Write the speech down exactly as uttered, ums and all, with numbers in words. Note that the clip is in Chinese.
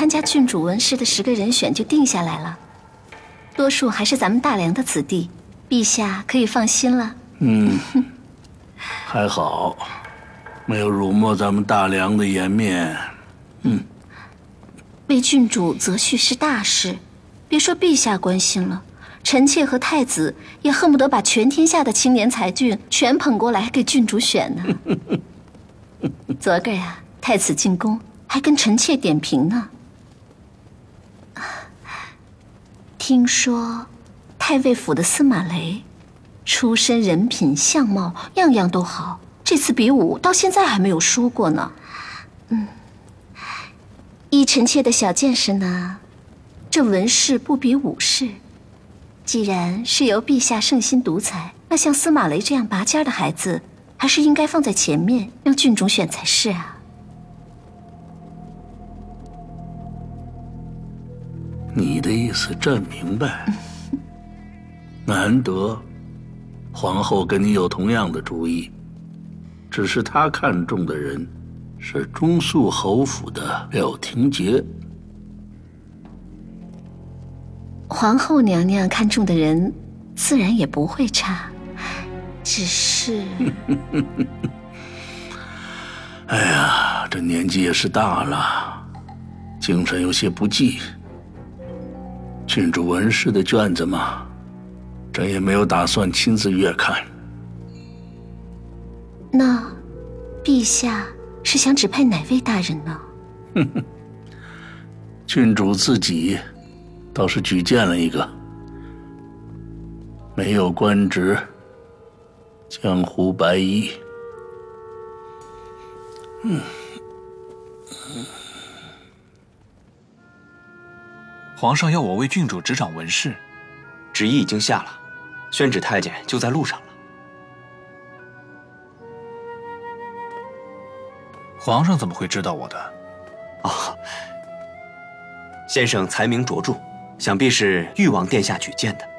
参加郡主文氏的十个人选就定下来了，多数还是咱们大梁的子弟，陛下可以放心了。 嗯，还好，没有辱没咱们大梁的颜面。嗯， 为郡主择婿是大事，别说陛下关心了，臣妾和太子也恨不得把全天下的青年才俊全捧过来给郡主选呢。昨个呀，太子进宫还跟臣妾点评呢。听说太尉府的司马雷出身、人品、相貌样样都好，这次比武到现在还没有输过呢。嗯，依臣妾的小见识呢，这文氏不比武氏。既然是由陛下圣心独裁，那像司马雷这样拔尖的孩子，还是应该放在前面，让郡主选才是啊。 你的意思朕明白。难得皇后跟你有同样的主意，只是她看中的人是中肃侯府的廖廷杰。 皇后娘娘看中的人自然也不会差，只是哎呀，这年纪也是大了，精神有些不济。郡主文氏的卷子嘛，朕也没有打算亲自阅看。 那陛下是想指派哪位大人呢？ 哼哼，郡主自己倒是举荐了一个，没有官职，江湖白衣。嗯。 皇上要我为郡主执掌文氏， 旨意已经下了，宣旨太监就在路上了。 皇上怎么会知道我的？ 哦，先生才名卓著，想必是誉王殿下举荐的。